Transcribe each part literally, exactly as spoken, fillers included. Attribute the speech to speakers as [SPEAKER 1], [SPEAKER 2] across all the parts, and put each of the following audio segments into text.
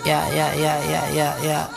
[SPEAKER 1] yeah, yeah, yeah, yeah, yeah, yeah.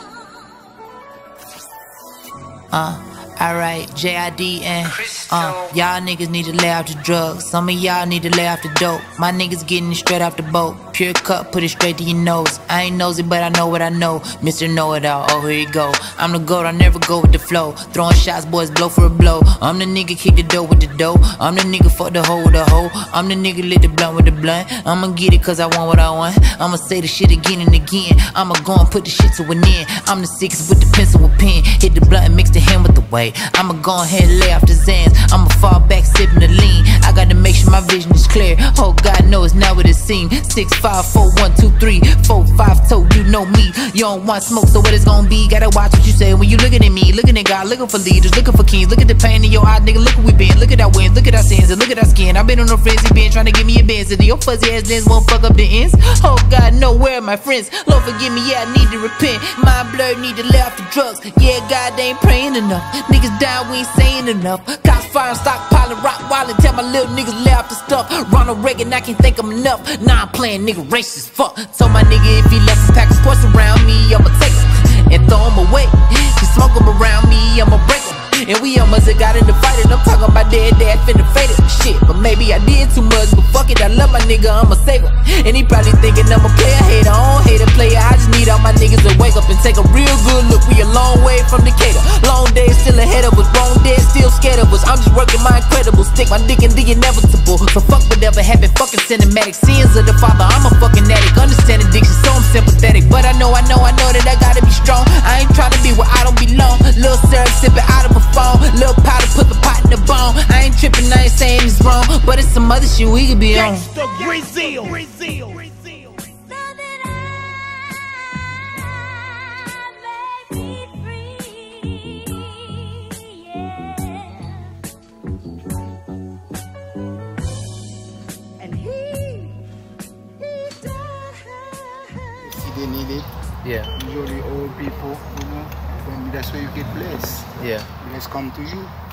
[SPEAKER 1] Uh, alright, J I D and uh, y'all niggas need to lay off the drugs. Some of y'all need to lay off the dope. My niggas getting it straight off the boat. Pure cut, put it straight to your nose. I ain't nosy, but I know what I know. Mister Know-It-All, oh here you go. I'm the goat, I never go with the flow. Throwing shots, boys, blow for a blow. I'm the nigga, kick the dough with the dough. I'm the nigga, fuck the hoe with the hoe. I'm the nigga, lit the blunt with the blunt. I'ma get it cause I want what I want. I'ma say the shit again and again. I'ma go and put the shit to an end. I'm the sickest with the pencil with pen. Hit the blunt and mix the hand with the weight. I'ma go ahead and lay off the Zans. I'ma fall back sipping the lean. I gotta make sure my vision is clear. Oh God knows not what it seems. Six, five, four, one, two, three, four, five, told you know me. You don't want smoke, so what it's gonna be? Gotta watch what you say when you looking at me. Looking at God, looking for leaders, looking for kings. Look at the pain in your eye, nigga. Look where we been. Look at our wins, look at our sins, and look at our skin. I've been on no frenzy, been trying to give me a Benz. And your fuzzy ass lens won't fuck up the ends. Oh God, no, where are my friends? Lord forgive me, yeah, I need to repent. My blood need to lay off the drugs. Yeah, God they ain't praying enough. Niggas down, we ain't saying enough. Cops firing, stockpiling, rock wildin'. Tell my little niggas lay off the stuff. Ronald Reagan, I can't think I'm enough. Nah, I'm playing nigga racist, fuck. Told my nigga if he left a pack of sports around me, I'ma take him and throw him away. He smoke him around me, I'ma break him. And we almost got in the fight, and I'm talking about dead dad finna fade it. Shit, but maybe I did too much, but fuck it, I love my nigga, I'ma save him. And he probably thinking I'm a player, hater, I don't hate a player. I just need all my niggas to wake up and take a real good look. We a long way from Decatur. Long days still ahead of us, wrong days still scared of us. I'm just working my incredible, stick my dick in the inevitable. So fuck whatever happened, fucking cinematic. Sins of the father, I'm a fucking addict. Understand addiction, so I'm sympathetic. But I know, I know, I know that I gotta be strong. I ain't trying to be where I don't belong. Lil' syrup sipping out of a phone. Lil' powder put the pot in the bone. I ain't tripping, I ain't saying it's wrong, but it's some other shit we could be on.
[SPEAKER 2] Brazil, Brazil.
[SPEAKER 3] They need it.
[SPEAKER 1] Yeah.
[SPEAKER 3] Usually old people, you know, then that's where you get blessed.
[SPEAKER 1] Yeah.
[SPEAKER 3] Bless come to you.